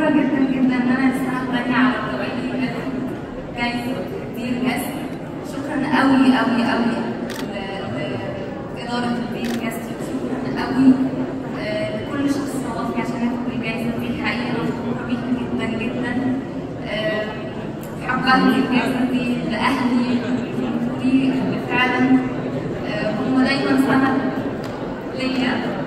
فخورة جدا جدا إن أنا السنة التانية على التوالي باخد جايزة دير جاست. شكرا أوي أوي أوي لإدارة الدير جاست، شكرا أوي لكل شخص صوتني عشان آخد الجايزة دي. حقيقة أنا فخورة بيها جدا جدا. حابة الجايزة دي لأهلي اللي فعلا هم دايما سند ليا.